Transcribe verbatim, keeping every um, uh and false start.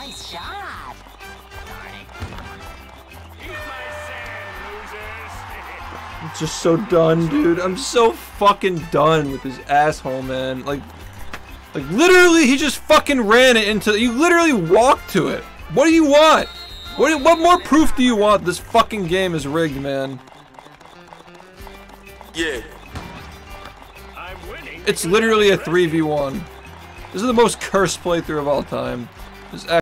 Nice shot. I'm just so done, dude. I'm so fucking done with this asshole, man. Like, like literally, he just fucking ran it into. You literally walked to it. What do you want? What? What more proof do you want? This fucking game is rigged, man. Yeah. It's literally a three v one. This is the most cursed playthrough of all time. This